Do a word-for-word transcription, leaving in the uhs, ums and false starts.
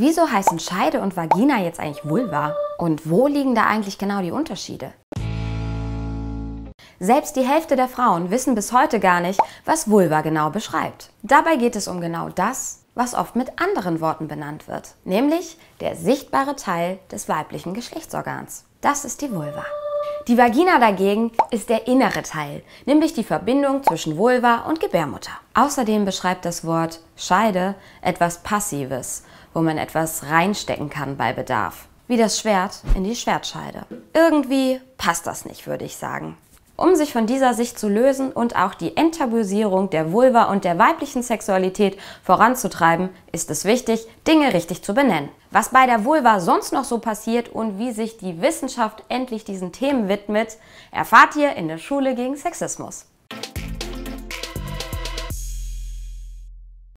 Wieso heißen Scheide und Vagina jetzt eigentlich Vulva? Und wo liegen da eigentlich genau die Unterschiede? Selbst die Hälfte der Frauen wissen bis heute gar nicht, was Vulva genau beschreibt. Dabei geht es um genau das, was oft mit anderen Worten benannt wird, nämlich der sichtbare Teil des weiblichen Geschlechtsorgans. Das ist die Vulva. Die Vagina dagegen ist der innere Teil, nämlich die Verbindung zwischen Vulva und Gebärmutter. Außerdem beschreibt das Wort Scheide etwas Passives, wo man etwas reinstecken kann bei Bedarf, wie das Schwert in die Schwertscheide. Irgendwie passt das nicht, würde ich sagen. Um sich von dieser Sicht zu lösen und auch die Enttabuisierung der Vulva und der weiblichen Sexualität voranzutreiben, ist es wichtig, Dinge richtig zu benennen. Was bei der Vulva sonst noch so passiert und wie sich die Wissenschaft endlich diesen Themen widmet, erfahrt ihr in der Schule gegen Sexismus.